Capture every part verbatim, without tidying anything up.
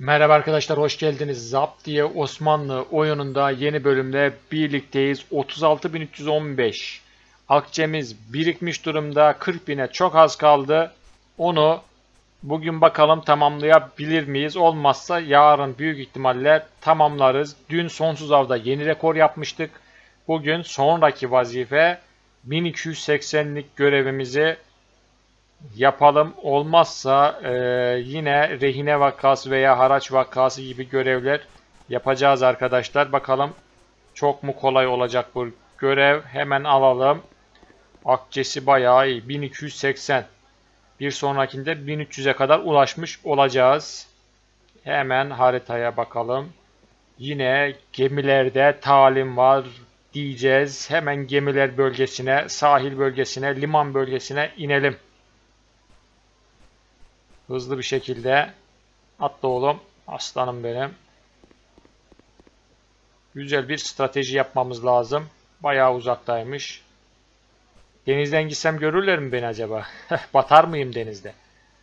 Merhaba arkadaşlar, hoş geldiniz. Zaptiye Osmanlı oyununda yeni bölümle birlikteyiz. otuz altı bin üç yüz on beş akçemiz birikmiş durumda. kırk bine çok az kaldı. Onu bugün bakalım tamamlayabilir miyiz? Olmazsa yarın büyük ihtimalle tamamlarız. Dün sonsuz avda yeni rekor yapmıştık. Bugün sonraki vazife bin iki yüz seksenlik görevimizi yapalım. Olmazsa e, yine rehine vakası veya haraç vakası gibi görevler yapacağız arkadaşlar. Bakalım çok mu kolay olacak bu görev. Hemen alalım. Akçesi bayağı iyi. bin iki yüz seksen. Bir sonrakinde bin üç yüze kadar ulaşmış olacağız. Hemen haritaya bakalım. Yine gemilerde talim var diyeceğiz. Hemen gemiler bölgesine, sahil bölgesine, liman bölgesine inelim. Hızlı bir şekilde atla oğlum. Aslanım benim. Güzel bir strateji yapmamız lazım. Bayağı uzaktaymış. Denizden gitsem görürler mi beni acaba? Batar mıyım denizde?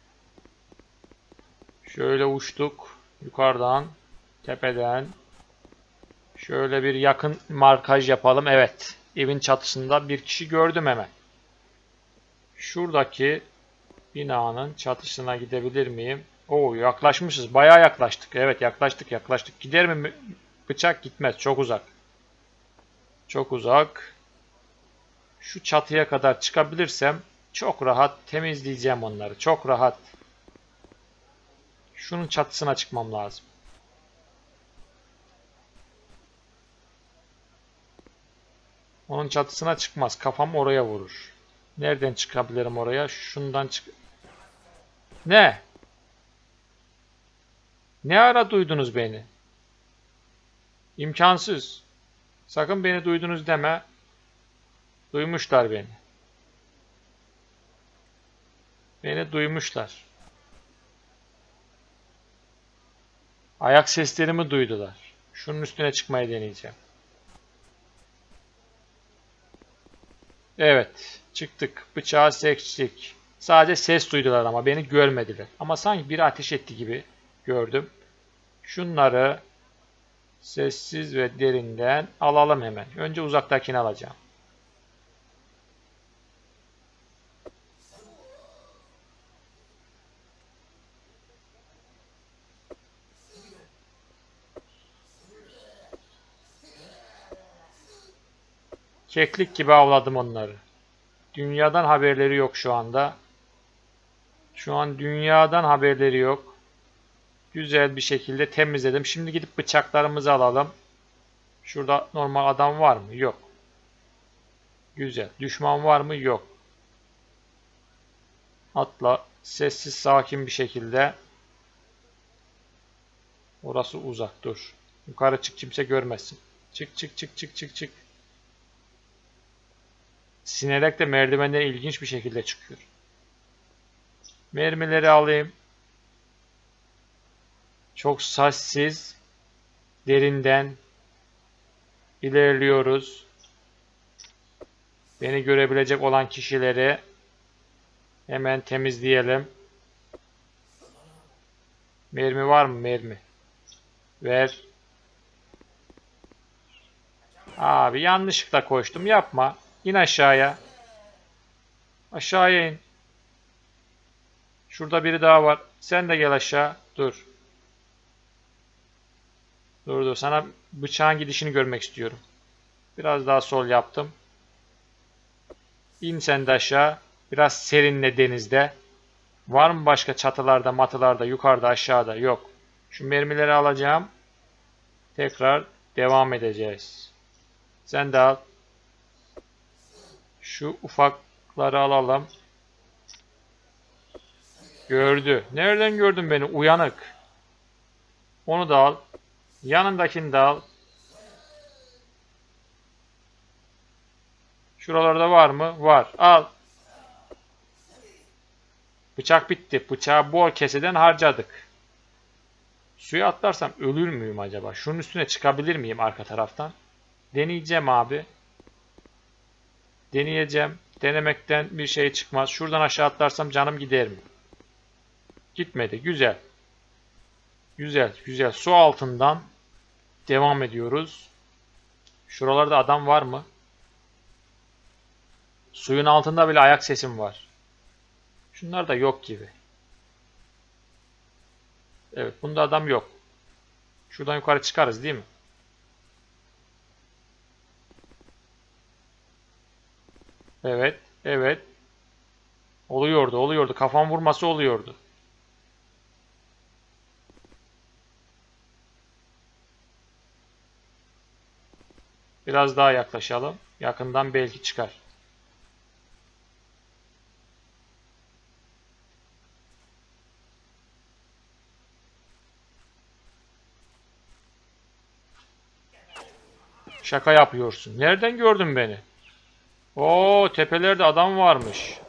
Şöyle uçtuk. Yukarıdan. Tepeden. Şöyle bir yakın markaj yapalım. Evet. Evin çatısında bir kişi gördüm hemen. Şuradaki binanın çatısına gidebilir miyim? Oo, yaklaşmışız. Bayağı yaklaştık. Evet, yaklaştık yaklaştık. Gider mi? Bıçak gitmez. Çok uzak. Çok uzak. Şu çatıya kadar çıkabilirsem çok rahat temizleyeceğim onları. Çok rahat. Şunun çatısına çıkmam lazım. Onun çatısına çıkmaz. Kafam oraya vurur. Nereden çıkabilirim oraya? Şundan çık... Ne? Ne ara duydunuz beni? İmkansız. Sakın beni duydunuz deme. Duymuşlar beni. Beni duymuşlar. Ayak seslerimi duydular. Şunun üstüne çıkmayı deneyeceğim. Evet. Çıktık. Bıçağı seçtik. Sadece ses duydular ama beni görmediler. Ama sanki biri ateş etti gibi gördüm. Şunları sessiz ve derinden alalım hemen. Önce uzaktakini alacağım. Keklik gibi avladım onları. Dünyadan haberleri yok şu anda. Şu an dünyadan haberleri yok. Güzel bir şekilde temizledim. Şimdi gidip bıçaklarımızı alalım. Şurada normal adam var mı? Yok. Güzel. Düşman var mı? Yok. Atla. Sessiz sakin bir şekilde. Orası uzak. Dur. Yukarı çık, kimse görmesin. Çık çık çık çık çık çık. Sinerek de merdivenden ilginç bir şekilde çıkıyor. Mermileri alayım. Çok sessiz, derinden ilerliyoruz. Beni görebilecek olan kişileri hemen temizleyelim. Mermi var mı? Mermi. Ver. Abi yanlışlıkla koştum. Yapma. İn aşağıya. Aşağıya in. Şurada biri daha var. Sen de gel aşağı. Dur. Dur dur. Sana bıçağın gidişini görmek istiyorum. Biraz daha sol yaptım. İn sen de aşağı. Biraz serinle denizde. Var mı başka çatılarda, matılarda, yukarıda, aşağıda? Yok. Şu mermileri alacağım. Tekrar devam edeceğiz. Sen de al. Şu ufakları alalım. Gördü. Nereden gördün beni? Uyanık. Onu da al. Yanındakini de al. Şuralarda var mı? Var. Al. Bıçak bitti. Bıçağı bol keseden harcadık. Suya atlarsam ölür müyüm acaba? Şunun üstüne çıkabilir miyim arka taraftan? Deneyeceğim abi. Deneyeceğim. Denemekten bir şey çıkmaz. Şuradan aşağı atlarsam canım gider mi? Gitmedi. Güzel. Güzel, güzel. Su altından devam ediyoruz. Şuralarda adam var mı? Suyun altında bile ayak sesim var. Şunlar da yok gibi. Evet, bunda adam yok. Şuradan yukarı çıkarız değil mi? Evet, evet. Oluyordu, oluyordu. Kafam vurması oluyordu. Biraz daha yaklaşalım. Yakından belki çıkar. Şaka yapıyorsun. Nereden gördün beni? Oo, tepelerde adam varmış.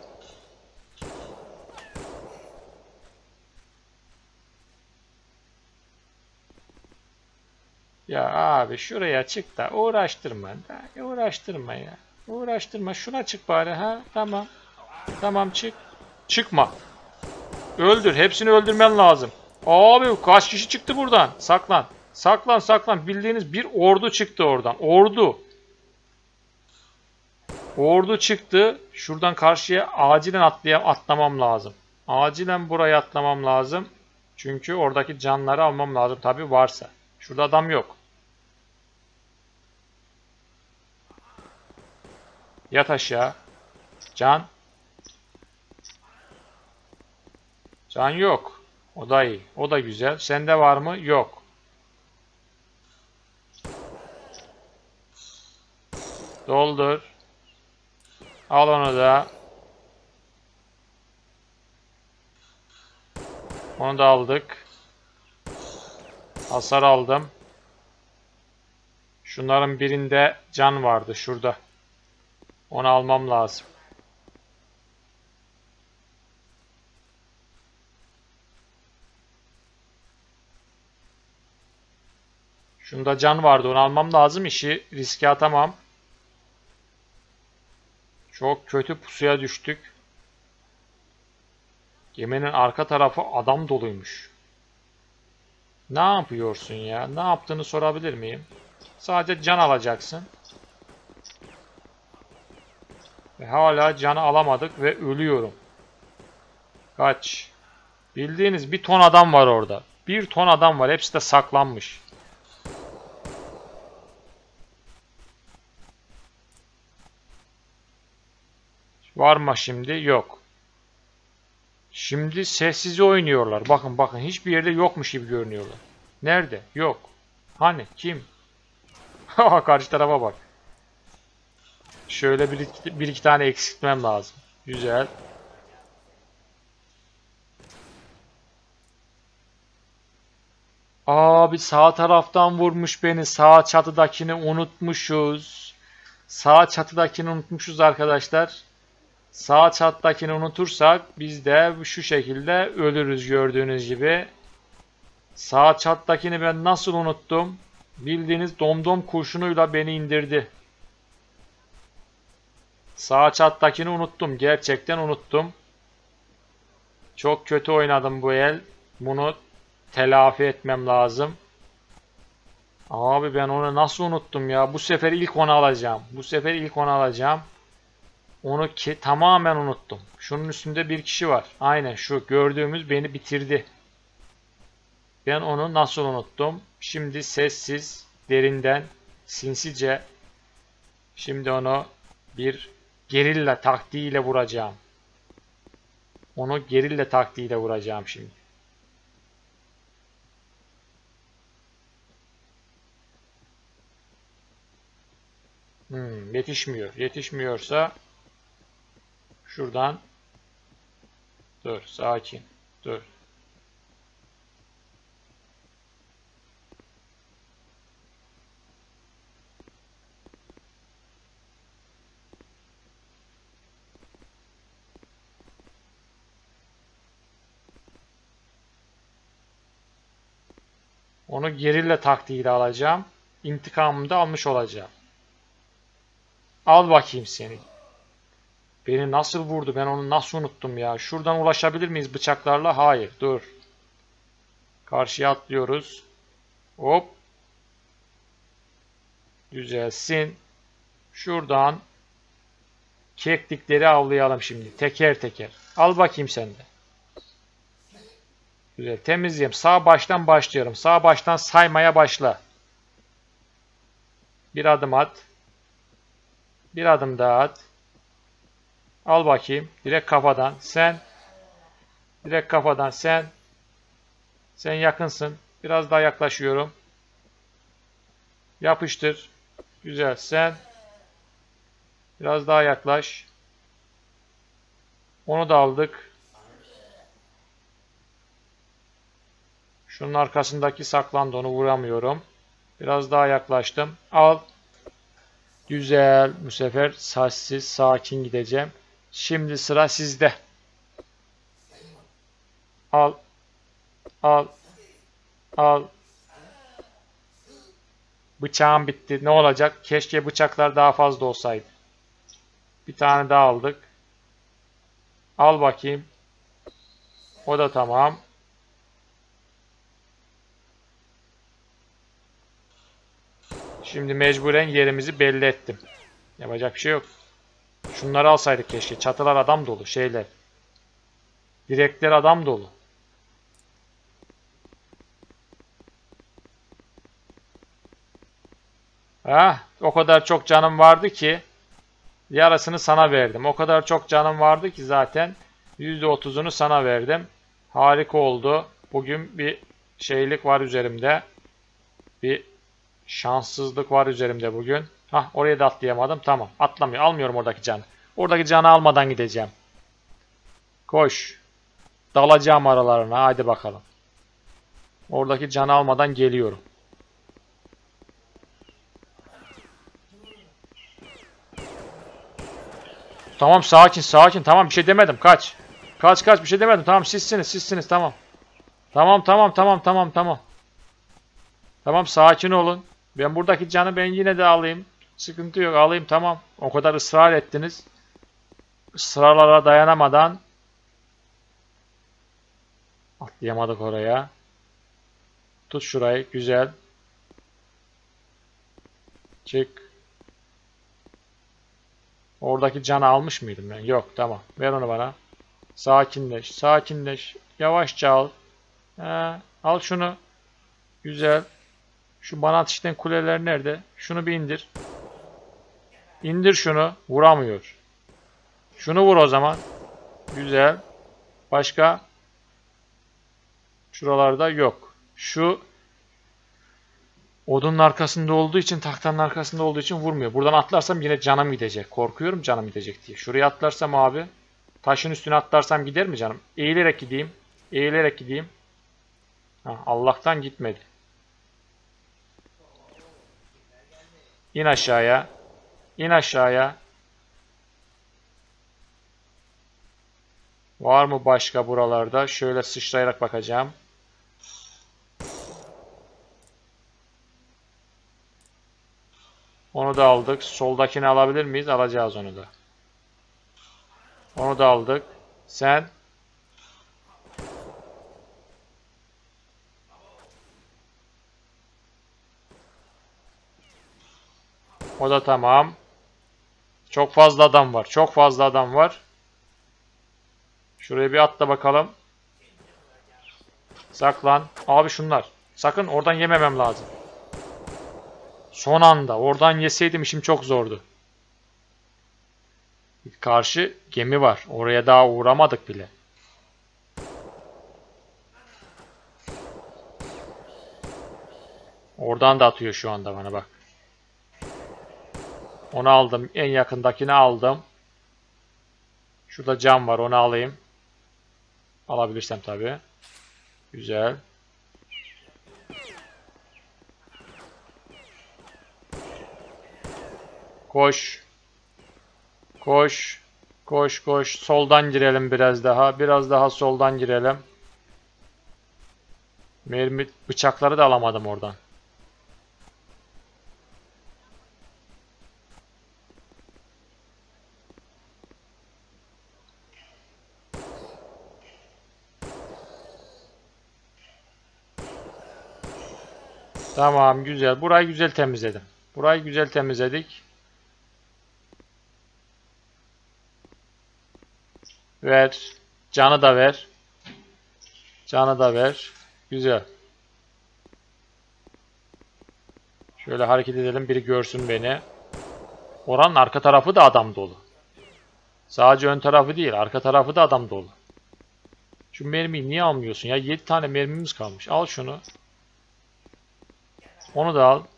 Ya abi şuraya çık da uğraştırma da uğraştırma ya. Uğraştırma. Şuna çık bari ha. Tamam. Tamam çık. Çıkma. Öldür. Hepsini öldürmen lazım. Abi kaç kişi çıktı buradan? Saklan. Saklan saklan. Bildiğiniz bir ordu çıktı oradan. Ordu. Ordu çıktı. Şuradan karşıya acilen atlayam atlamam lazım. Acilen buraya atlamam lazım. Çünkü oradaki canları almam lazım tabi varsa. Şurada adam yok. Yat aşağı. Can. Can yok. O da iyi. O da güzel. Sende var mı? Yok. Doldur. Al onu da. Onu da aldık. Hasar aldım. Şunların birinde can vardı. Şurada. Onu almam lazım. Şunda can vardı. Onu almam lazım. İşi riske atamam. Çok kötü pusuya düştük. Geminin arka tarafı adam doluymuş. Ne yapıyorsun ya? Ne yaptığını sorabilir miyim? Sadece can alacaksın. Ve hala canı alamadık ve ölüyorum. Kaç. Bildiğiniz bir ton adam var orada. Bir ton adam var. Hepsi de saklanmış. Var mı şimdi? Yok. Şimdi sessiz oynuyorlar. Bakın bakın. Hiçbir yerde yokmuş gibi görünüyorlar. Nerede? Yok. Hani? Kim? Karşı tarafa bak. Şöyle bir iki, bir iki tane eksiltmem lazım. Güzel. Abi sağ taraftan vurmuş beni. Sağ çatıdakini unutmuşuz. Sağ çatıdakini unutmuşuz arkadaşlar. Sağ çatıdakini unutursak biz de şu şekilde ölürüz gördüğünüz gibi. Sağ çatıdakini ben nasıl unuttum? Bildiğiniz domdom kurşunuyla beni indirdi. Sağ çattakini unuttum. Gerçekten unuttum. Çok kötü oynadım bu el. Bunu telafi etmem lazım. Abi ben onu nasıl unuttum ya. Bu sefer ilk onu alacağım. Bu sefer ilk onu alacağım. Onu ki tamamen unuttum. Şunun üstünde bir kişi var. Aynen şu gördüğümüz beni bitirdi. Ben onu nasıl unuttum? Şimdi sessiz, derinden, sinsice şimdi onu bir gerilla taktiğiyle vuracağım. Onu gerilla taktiğiyle vuracağım şimdi. Hmm, yetişmiyor. Yetişmiyorsa şuradan dur, sakin. Dur. Onu gerilla taktiğiyle alacağım. İntikamımı da almış olacağım. Al bakayım seni. Beni nasıl vurdu? Ben onu nasıl unuttum ya? Şuradan ulaşabilir miyiz bıçaklarla? Hayır. Dur. Karşıya atlıyoruz. Hop. Düzelsin. Şuradan keklikleri avlayalım şimdi. Teker teker. Al bakayım sen de. Güzel. Temizleyeyim. Sağ baştan başlıyorum. Sağ baştan saymaya başla. Bir adım at. Bir adım daha at. Al bakayım. Direkt kafadan. Sen. Direkt kafadan. Sen. Sen yakınsın. Biraz daha yaklaşıyorum. Yapıştır. Güzel. Sen. Biraz daha yaklaş. Onu da aldık. Şunun arkasındaki saklandı. Onu vuramıyorum. Biraz daha yaklaştım. Al. Güzel. Bu sefer sessiz, sakin gideceğim. Şimdi sıra sizde. Al. Al. Al. Bıçağım bitti. Ne olacak? Keşke bıçaklar daha fazla olsaydı. Bir tane daha aldık. Al bakayım. O da tamam. Şimdi mecburen yerimizi belli ettim. Yapacak bir şey yok. Şunları alsaydık keşke. Çatılar adam dolu. Şeyler. Direkler adam dolu. Ah, o kadar çok canım vardı ki yarısını sana verdim. O kadar çok canım vardı ki zaten yüzde otuzunu sana verdim. Harika oldu. Bugün bir şeylik var üzerimde. Bir şanssızlık var üzerimde bugün. Hah, oraya da atlayamadım. Tamam. Atlamıyor. Almıyorum oradaki canı. Oradaki canı almadan gideceğim. Koş. Dalacağım aralarına. Hadi bakalım. Oradaki canı almadan geliyorum. Tamam, sakin sakin. Tamam, bir şey demedim. Kaç. Kaç kaç, bir şey demedim. Tamam, sizsiniz sizsiniz. Tamam. Tamam tamam tamam tamam tamam. Tamam, sakin olun. Ben buradaki canı ben yine de alayım. Sıkıntı yok, alayım, tamam. O kadar ısrar ettiniz. Israrlara dayanamadan atlayamadık oraya. Tut şurayı. Güzel. Çık. Oradaki canı almış mıydım ben? Yok, tamam. Ver onu bana. Sakinleş. Sakinleş. Yavaşça al. He, al şunu. Güzel. Şu bana ateşten kuleler nerede? Şunu bir indir. İndir şunu. Vuramıyor. Şunu vur o zaman. Güzel. Başka? Şuralarda yok. Şu odunun arkasında olduğu için, tahtanın arkasında olduğu için vurmuyor. Buradan atlarsam yine canım gidecek. Korkuyorum canım gidecek diye. Şuraya atlarsam abi, taşın üstüne atlarsam gider mi canım? Eğilerek gideyim. Eğilerek gideyim. Ha, Allah'tan gitmedi. İn aşağıya. İn aşağıya. Var mı başka buralarda? Şöyle sıçrayarak bakacağım. Onu da aldık. Soldakini alabilir miyiz? Alacağız onu da. Onu da aldık. Sen. O da tamam. Çok fazla adam var. Çok fazla adam var. Şuraya bir atla bakalım. Saklan. Abi şunlar. Sakın oradan yememem lazım. Son anda. Oradan yeseydim işim çok zordu. Karşı gemi var. Oraya daha uğramadık bile. Oradan da atıyor şu anda bana, bak. Onu aldım. En yakındakini aldım. Şurada cam var. Onu alayım. Alabilirsem tabii. Güzel. Koş. Koş. Koş koş. Soldan girelim biraz daha. Biraz daha soldan girelim. Mermi bıçakları da alamadım oradan. Tamam, güzel. Burayı güzel temizledim. Burayı güzel temizledik. Ver. Canı da ver. Canı da ver. Güzel. Şöyle hareket edelim. Biri görsün beni. Oranın arka tarafı da adam dolu. Sadece ön tarafı değil. Arka tarafı da adam dolu. Şu mermiyi niye almıyorsun ya? yedi tane mermimiz kalmış. Al şunu. Onu da al.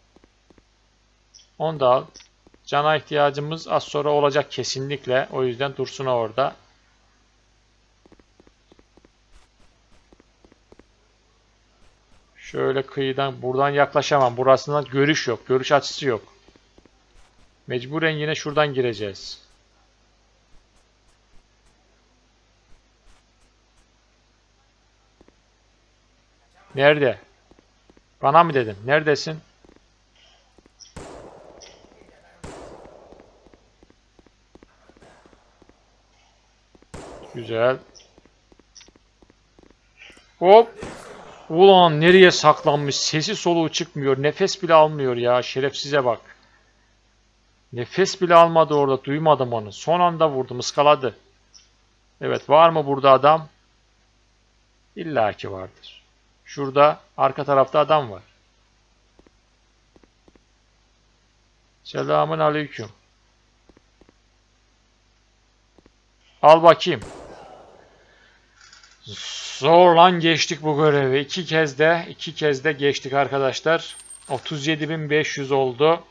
Onu da al. Cana ihtiyacımız az sonra olacak kesinlikle. O yüzden dursun orada. Şöyle kıyıdan, buradan yaklaşamam. Burasından görüş yok. Görüş açısı yok. Mecburen yine şuradan gireceğiz. Nerede? Bana mı dedin? Neredesin? Güzel. Hop. Ulan nereye saklanmış? Sesi soluğu çıkmıyor. Nefes bile almıyor ya. Şerefsize bak. Nefes bile almadı orada. Duymadım onu. Son anda vurdum. Iskaladı. Evet. Var mı burada adam? İlla ki vardır. Şurada arka tarafta adam var. Selamun aleyküm. Al bakayım. Zorlan geçtik bu görevi. İki kez de iki kez de geçtik arkadaşlar. otuz yedi bin beş yüz oldu.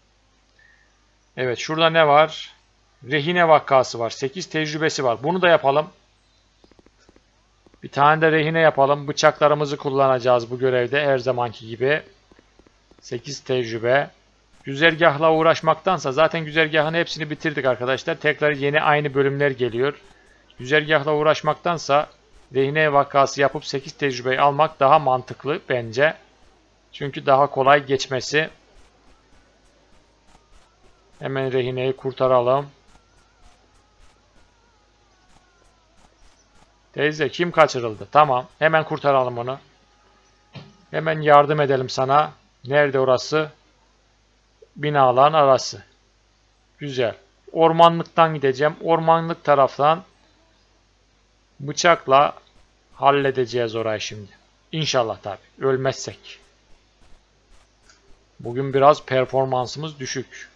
Evet, şurada ne var? Rehine vakası var. sekiz tecrübesi var. Bunu da yapalım. Bir tane de rehine yapalım. Bıçaklarımızı kullanacağız bu görevde her zamanki gibi. sekiz tecrübe. Güzergahla uğraşmaktansa zaten güzergahın hepsini bitirdik arkadaşlar. Tekrar yeni aynı bölümler geliyor. Güzergahla uğraşmaktansa rehine vakası yapıp sekiz tecrübeyi almak daha mantıklı bence. Çünkü daha kolay geçmesi. Hemen rehineyi kurtaralım. Teyze kim kaçırıldı? Tamam. Hemen kurtaralım onu. Hemen yardım edelim sana. Nerede orası? Binaların arası. Güzel. Ormanlıktan gideceğim. Ormanlık taraftan bıçakla halledeceğiz orayı şimdi. İnşallah tabii. Ölmezsek. Bugün biraz performansımız düşük.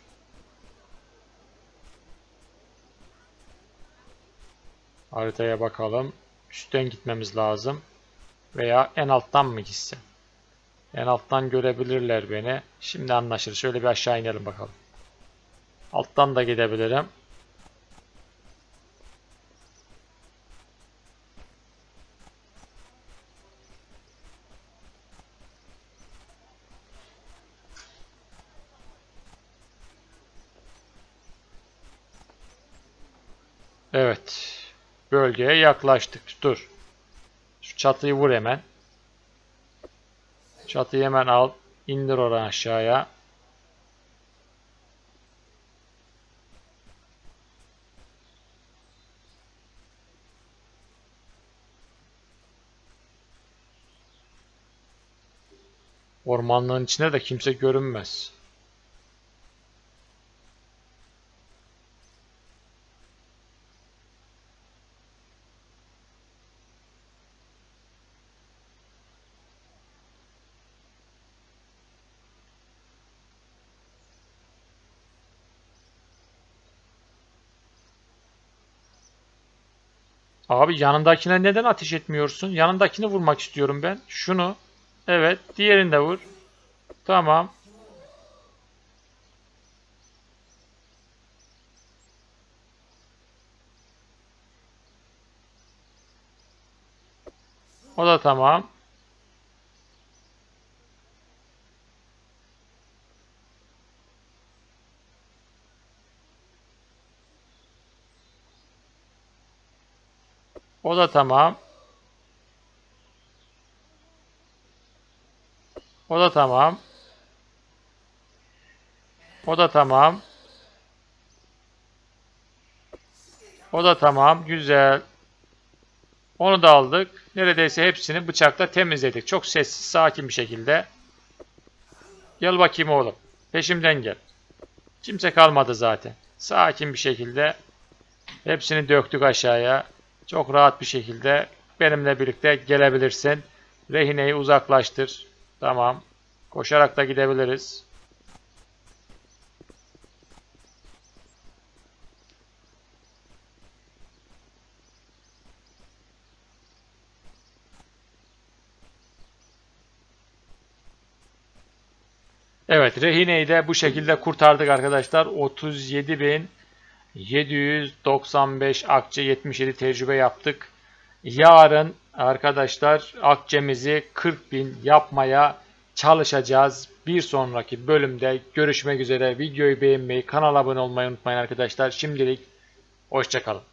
Haritaya bakalım. Üstten gitmemiz lazım. Veya en alttan mı gitsem? En alttan görebilirler beni. Şimdi anlaşırız. Şöyle bir aşağı inelim bakalım. Alttan da gidebilirim. Evet. Bölgeye yaklaştık. Dur. Şu çatıyı vur hemen. Çatıyı hemen al. İndir oradan aşağıya. Ormanlığın içinde de kimse görünmez. Abi yanındakine neden ateş etmiyorsun? Yanındakini vurmak istiyorum ben. Şunu. Evet. Diğerini de vur. Tamam. O da tamam. O da tamam. O da tamam. O da tamam. O da tamam. Güzel. Onu da aldık. Neredeyse hepsini bıçakla temizledik. Çok sessiz, sakin bir şekilde. Gel bakayım oğlum. Peşimden gel. Kimse kalmadı zaten. Sakin bir şekilde hepsini döktük aşağıya. Çok rahat bir şekilde benimle birlikte gelebilirsin. Rehineyi uzaklaştır. Tamam. Koşarak da gidebiliriz. Evet, rehineyi de bu şekilde kurtardık arkadaşlar. otuz yedi bin yedi yüz doksan beş akçe, yetmiş yedi tecrübe yaptık. Yarın arkadaşlar akçemizi kırk bin yapmaya çalışacağız. Bir sonraki bölümde görüşmek üzere. Videoyu beğenmeyi, kanala abone olmayı unutmayın arkadaşlar. Şimdilik hoşça kalın.